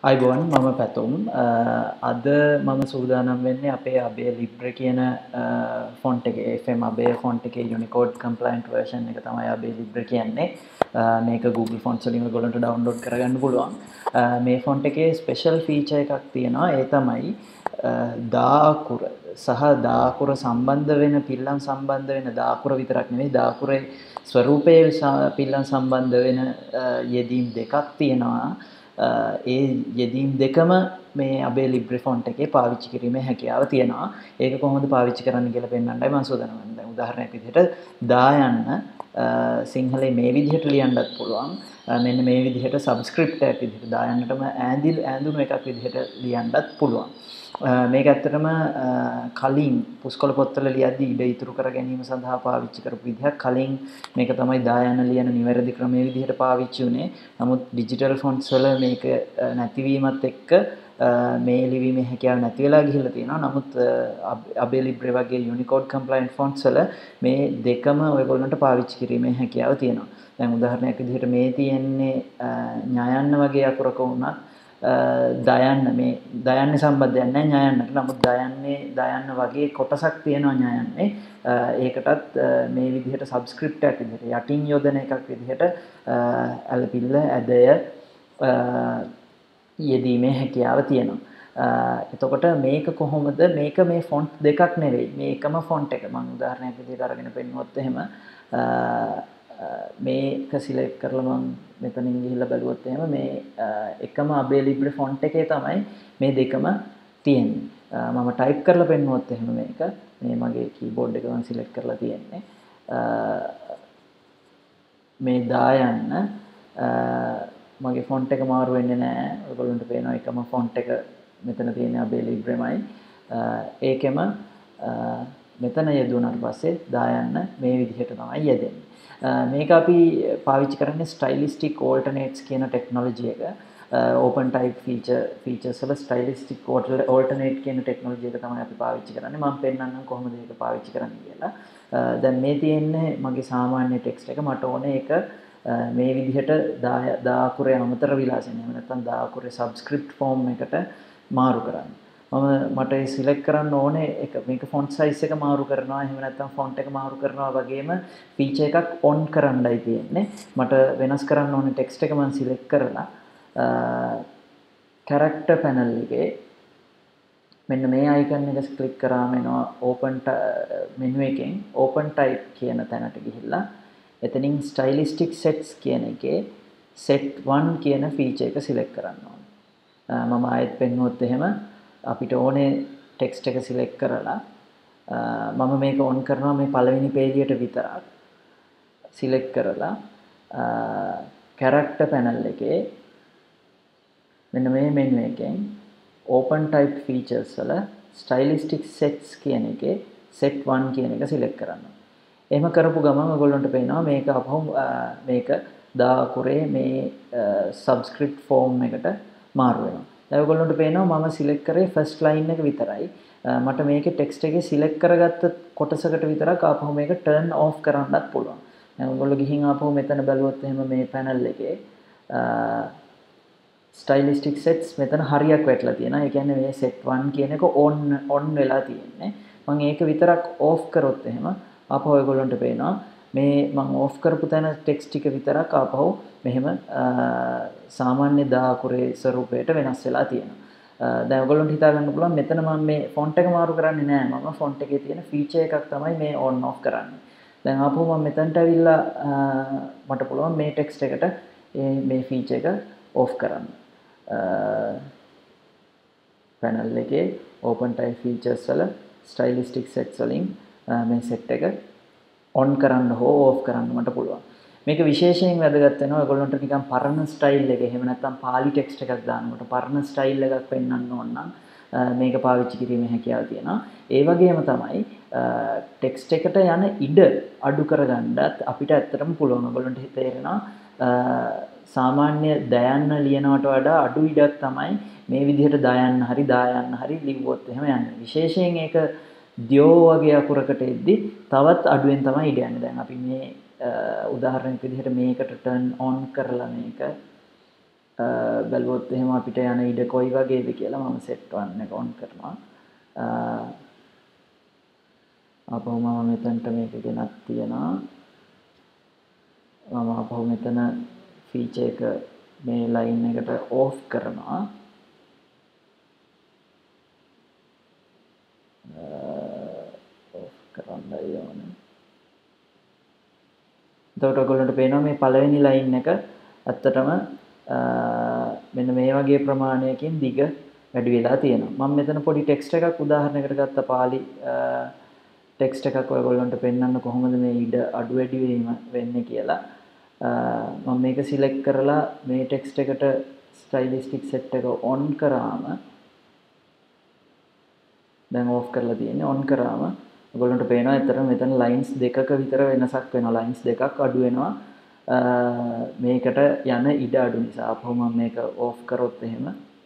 අයිබෝන් මම පැතුම් අද මම සූදානම් වෙන්නේ අපේ අබේ ලිබ්‍ර කියන ෆොන්ට් එකේ FM අබේ ෆොන්ට් එකේ යුනිකෝඩ් කම්ප්ලයන්ට් වර්ෂන් එක තමයි අබේ ලිබ්‍ර කියන්නේ. මේක Google Fonts වලින් ඔයගොල්ලන්ට ඩවුන්ලෝඩ් කරගන්න පුළුවන්. මේ ෆොන්ට් එකේ ස්පෙෂල් ෆීචර් එකක් තියෙනවා. ඒ තමයි දාකුර සහ දාකුර සම්බන්ධ වෙන පිල්ලම් සම්බන්ධ වෙන දාකුර විතරක් නෙවෙයි දාකුරේ ස්වරූපයේ පිල්ලම් සම්බන්ධ වෙන යෙදීම් දෙකක් තියෙනවා. ඒ යෙදීම් දෙකම මේ අබේ ලිබ්‍රි ෆොන්ට් එකේ පාවිච්චි කිරීමේ හැකියාව තියෙනවා. ඒක කොහොමද පාවිච්චි කරන්න කියලා පෙන්වන්නයි මම සූදානම් වෙන්නේ. දැන් උදාහරණයක් විදිහට දා යන්න සිංහලේ මේ විදිහට ලියන්නත් පුළුවන්. මෙන්න මේ විදිහට සබ්ස්ක්‍රිප්ට් එකක් විදිහට දා යන්නටම ඈඳුණු එකක් විදිහට ලියන්නත් පුළුවන්. මේක ඇත්තටම කලින් පුස්කොළ පොත්වල ලියද්දී ඉඩ ඉතුරු කර ගැනීම සඳහා පාවිච්චි කරපු විදිහක්. කලින් මේක තමයි දායන ලියන නිවැරදි ක්‍රමයේ විදිහට පාවිච්චි වුණේ. නමුත් ඩිජිටල් ෆොන්ට්ස් වල මේක නැතිවීමත් එක්ක මේ ලිවීමේ හැකියාව නැති වෙලා ගිහිල්ලා තියෙනවා. නමුත් අබේ ලිබ්‍රේ වගේ යුනිකෝඩ් කම්ප්ලයන්ට් ෆොන්ට්ස් වල මේ දෙකම ඔයගොල්ලන්ට පාවිච්චි කිරීමේ හැකියාව තියෙනවා. දැන් උදාහරණයක් විදිහට මේ තියෙන්නේ ඥායන්න වගේ අකුරක වුණත් දයන්න මේ දයන්න සම්බන්ධයක් නැහැ ඥායන්නට. නමුත් දයන්න වගේ කොටසක් තියෙනවා ඥායන්නේ. ඒකටත් මේ විදිහට සබ්ස්ක්‍රිප්ට් එකක් විදිහට යටින් යොදන එකක් විදිහට ඇලපිල්ල ඇදය යෙදීමේ හැකියාව තියෙනවා. එතකොට මේක කොහොමද මේක මේ ෆොන්ට් දෙකක් නෙවෙයි මේ එකම ෆොන්ට් එක. මම උදාහරණයක් විදිහට අරගෙන පෙන්නුවොත් එහෙම මේක සිලෙක්ට් කරලා මම මෙතනින් ගිහිල්ලා බලුවොත් එහෙම මේ එකම අබේ ලිබ්‍රේ ෆොන්ට් එකේ තමයි මේ දෙකම තියෙන්නේ. මම ටයිප් කරලා පෙන්නුවොත් එහෙම මේක මේ මගේ කීබෝඩ් එක මම සිලෙක්ට් කරලා තියෙන්නේ. මේ දායන්න මගේ ෆොන්ට් එක මාරු වෙන්නේ නැහැ. ඔයගොල්ලන්ට පේනවා එකම ෆොන්ට් එක මෙතන තියෙන අබේ ලිබ්‍රේමයි. ඒකෙම මෙතන යෙදුණාට පස්සේ දායන්න මේ විදිහට තමයි යෙදෙන්නේ. මේක අපි පාවිච්චි කරන්නේ ස්ටයිලිස්ටික් ඕල්ටර්නේට්ස් කියන ටෙක්නොලොජි එක. ඕපන් ටයිප් ෆීචර්ස් වල ස්ටයිලිස්ටික් ඕල්ටර්නේට් කියන ටෙක්නොලොජි එක තමයි අපි පාවිච්චි කරන්නේ. මම පෙන්නන්නම් කොහොමද ඒක පාවිච්චි කරන්නේ කියලා. දැන් මේ තියෙන්නේ මගේ සාමාන්‍ය ටෙක්ස්ට් එක. මට ඕනේ ඒක මේ විදිහට දාකුරේ අමතර විලාසයෙන් එහෙම නැත්නම් දාකුරේ සබ්ස්ක්‍රිප්ට් ෆෝම් එකට මාරු කරන්න. මට ඒ සිලෙක්ට් කරන්න ඕනේ එක මේක ෆොන්ට් සයිස් එක මාරු කරනවා එහෙම නැත්නම් ෆොන්ට් එක මාරු කරනවා වගේම ෆීචර් එකක් ඔන් කරන්නයි තියෙන්නේ. මට වෙනස් කරන්න ඕනේ ටෙක්ස්ට් එක මම සිලෙක්ට් කරලා කැරක්ටර් පැනල් එකේ මෙන්න මේ අයිකන් එක ක්ලික් කරාම එනවා ඕපන් මෙනු එකෙන් ඕපන් ටයිප් කියන තැනට ගිහිල්ලා එතනින් ස්ටයිලිස්ටික් සෙට්ස් කියන එකේ set 1 කියන ෆීචර් එක සිලෙක්ට් කරන්න ඕනේ. මම ආයෙත් පෙන්නුවොත් එහෙම අපිට ඕනේ ටෙක්ස්ට් එක සිලෙක්ට් කරලා මම මේක ඔන් කරනවා මේ පළවෙනි පේජියට විතරක් සිලෙක්ට් කරලා කැරක්ටර් පැනල් එකේ මෙන්න මේ මෙනු එකෙන් open type features වල stylistic sets කියන එකේ set 1 කියන එක සිලෙක්ට් කරන්න. එහෙම කරපු ගමන් ඔයගොල්ලන්ට පේනවා මේක අපහු මේක දාකුරේ මේ subscript form එකට මාරු වෙනවා. දැන් ඔයගොල්ලන්ට පේනවා මම සිලෙක්ට් කරේ first line එක විතරයි. මට මේකේ text එකේ සිලෙක්ට් කරගත්ත කොටසකට විතරක් ආපහු මේක turn off කරන්නත් පුළුවන්. දැන් ඔයගොල්ලෝ ගිහින් ආපහු මෙතන බලුවොත් එහෙම මේ panel එකේ stylistic sets මෙතන හරියක් වැටලා තියෙනවා. ඒ කියන්නේ මේ set 1 කියන එක on වෙලා තියෙන්නේ. මම ඒක විතරක් off කරොත් එහෙම ආපහු ඔයගොල්ලන්ට පේනවා මේ මම off කරපු තැන text ටික විතරක් ආපහු මෙහෙම සාමාන්‍ය දාකුරේ ස්වරූපයට වෙනස් වෙලා තියෙනවා. දැන් ඔයගොල්ලන්ට හිතා ගන්න පුළුවන් මෙතන මම මේ font එක මාරු කරන්නේ නැහැ. මම font එකේ තියෙන feature එකක් තමයි මේ on off කරන්නේ. දැන් ආපහු මම මෙතනට ඇවිල්ලා මට පුළුවන් මේ text එකට මේ feature එක off කරන්න. panel එකේ open type features වල stylistic sets වලින් මේ set එක on කරන්න හෝ off කරන්න මට පුළුවන්. මේක විශේෂයෙන් වැදගත් වෙනවා ඔයගොල්ලන්ට නිකන් පරණ ස්ටයිල් එක එහෙම නැත්නම් පාලි ටෙක්ස්ට් එකක් දානකොට පරණ ස්ටයිල් එකක් පෙන්වන්න ඕන නම් මේක පාවිච්චි කිරීමේ හැකියාව තියෙනවා. ඒ වගේම තමයි ටෙක්ස්ට් එකට යන ඉඩ අඩු කරගන්නත් අපිට ඇත්තටම පුළුවන්. ඔයගොල්ලන්ට තේරෙනවා සාමාන්‍ය දයන්න ලියනවට වඩා අඩු ඉඩක් තමයි මේ විදිහට දායන්න හරි ලිව්වොත් එහෙම යන්නේ. විශේෂයෙන් ඒක දියෝ වගේ අකුරකට එද්දි තවත් අඩුවෙන් තමයි ඉඩ යන්නේ. දැන් අපි මේ උදාහරණයක් විදිහට මේකට turn on කරලා මේක බැලුවොත් එහෙම අපිට යන ඉඩ කොයි වගේද කියලා මම set 1 එක on කරනවා. අපහු මම මෙතනට මේක ගෙනත් තියනවා. මම අපහු මෙතන feature එක මේ line එකට off කරනවා. off කරන්න ඕනේ. එතකොට ඔයගොල්ලන්ට පේනවා මේ පළවෙනි line එක ඇත්තටම මෙන්න මේ වගේ ප්‍රමාණයකින් දිග වැඩි වෙලා තියෙනවා. මම මෙතන පොඩි ටෙක්ස්ට් එකක් උදාහරණයකට ගත්ත පාලි ටෙක්ස්ට් එකක් ඔයගොල්ලන්ට පෙන්වන්න කොහොමද මේ ඉඩ අඩු වැඩි වීම වෙන්නේ කියලා. මම මේක සිලෙක්ට් කරලා මේ ටෙක්ස්ට් එකට ස්ටයිලිස්ටික් සෙට් එක ඔන් කරාම දැන් ඕෆ් කරලා තියෙන්නේ. ඔන් කරාම ඔයගොල්ලන්ට පේනවා ඇත්තටම මෙතන ලයින්ස් දෙකක විතර වෙනසක් වෙනවා. ලයින්ස් දෙකක් අඩු වෙනවා. මේකට යන ඉඩ අඩු නිසා. අපහු මම මේක ඕෆ් කරොත් එහෙම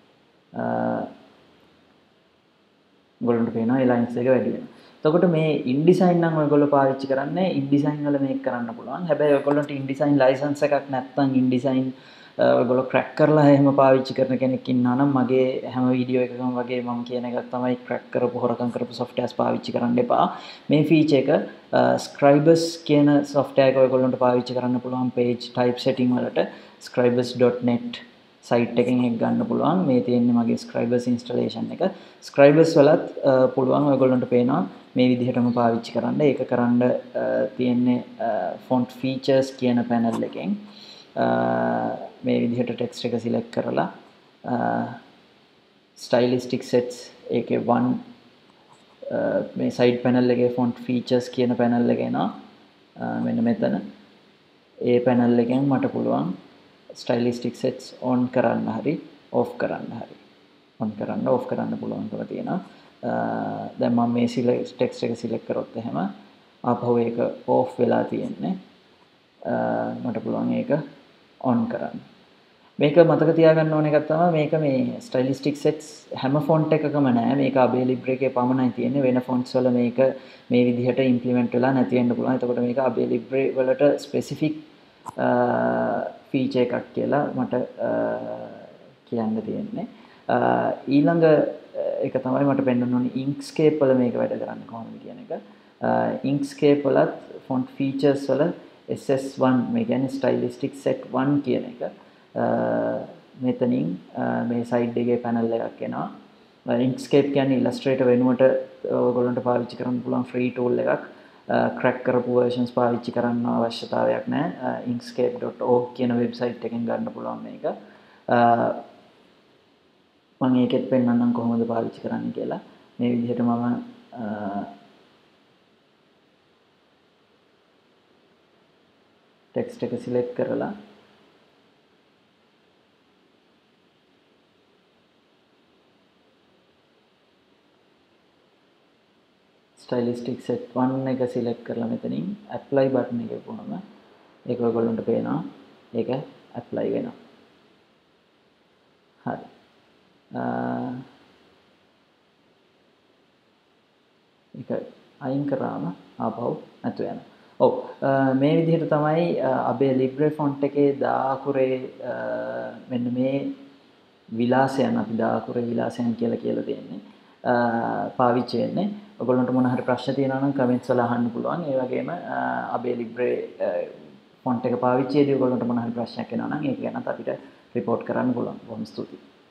ඔයගොල්ලන්ට පේනවා ඒ ලයින්ස් එක වැඩි වෙනවා. එතකොට මේ InDesign නම් ඔයගොල්ලෝ පාවිච්චි කරන්නේ InDesign වල මේක කරන්න පුළුවන්. හැබැයි ඔයගොල්ලන්ට InDesign license එකක් නැත්නම් InDesign ඔයගොල්ලෝ crack කරලා එහෙම පාවිච්චි කරන කෙනෙක් ඉන්නා නම් මගේ හැම වීඩියෝ එකකම වගේ මම කියන එකක් තමයි crack කරපු හොරකම් කරපු softwares පාවිච්චි කරන්න එපා. මේ feature එක Scribus කියන software එක ඔයගොල්ලන්ට පාවිච්චි කරන්න පුළුවන් page type setting වලට scribus.net site එකෙන් එක ගන්න පුළුවන්. මේ තියෙන්නේ මගේ Scribus installation එක. Scribus වලත් පුළුවන් ඔයගොල්ලන්ට පේනවා මේ විදිහටම පාවිච්චි කරන්න. ඒක කරන්න තියෙන්නේ font features කියන panel එකෙන් මේ විදිහට text එක select කරලා stylistic sets ඒකේ one මේ side panel එකේ font features කියන panel එක එනවා. මෙන්න මෙතන ඒ panel එකෙන් මට පුළුවන් stylistic sets on කරන්න හරි off කරන්න හරි on කරන්න off කරන්න පුළුවන්කම තියෙනවා. දැන් මම මේ text එක select කරොත් එහෙම ආපහු ඒක off වෙලා තියෙන්නේ. මට පුළුවන් ඒක on කරන්න. මේක මතක තියාගන්න ඕන එකක් තමයි මේක මේ stylistic sets හැම font එකකම නෑ. මේක Adobe Libre එකේ පමණයි තියෙන්නේ. වෙන fonts වල මේක මේ විදිහට implement වෙලා නැති වෙන්න පුළුවන්. එතකොට මේක Adobe Libre වලට specific feature එකක් කියලා මට කියන්න තියෙන්නේ. ඊළඟ එක තමයි මට පෙන්වන්න ඕනේ Inkscape වල මේක වැඩ කරන්නේ කොහොමද කියන එක. Inkscape වලත් font features වල SS1 මේ කියන්නේ stylistic set 1 කියන එක මෙතනින් මේ side එකේ panel එකක් එනවා. Inkscape කියන්නේ Illustrator වෙනුවට ඔයගොල්ලන්ට පාවිච්චි කරන්න පුළුවන් free tool එකක්. crack කරපු versions පාවිච්චි කරන්න අවශ්‍යතාවයක් නැහැ. inkscape.org කියන website එකෙන් ගන්න පුළුවන් මේක. මම ඒකෙත් පෙන්නන්නම් කොහොමද පාවිච්චි කරන්න කියලා. මේ විදිහට මම text එක select කරලා stylistic set 1 එක select කරලා මෙතනින් apply button එක ගොනම ඒක ඔයගොල්ලන්ට පේනවා ඒක apply වෙනවා. හරි. ඒක අයින් කරාම ආපහු නැතු වෙනවා. ඔව් මේ විදිහට තමයි Adobe Libre font එකේ දාකුරේ මෙන්න මේ විලාසයන් අපි දාකුරේ විලාසයන් කියලා දෙන්නේ පාවිච්චි වෙන්නේ. ඔයගොල්ලන්ට මොන හරි ප්‍රශ්න තියෙනවා නම් කමෙන්ට්ස් වල අහන්න පුළුවන්. ඒ වගේම Adobe Libre font එක පාවිච්චියේදී ඔයගොල්ලන්ට මොන හරි ප්‍රශ්නයක් එනවා නම් ඒක ගැනත් අපිට report කරන්න පුළුවන්. බොහොම ස්තුතියි.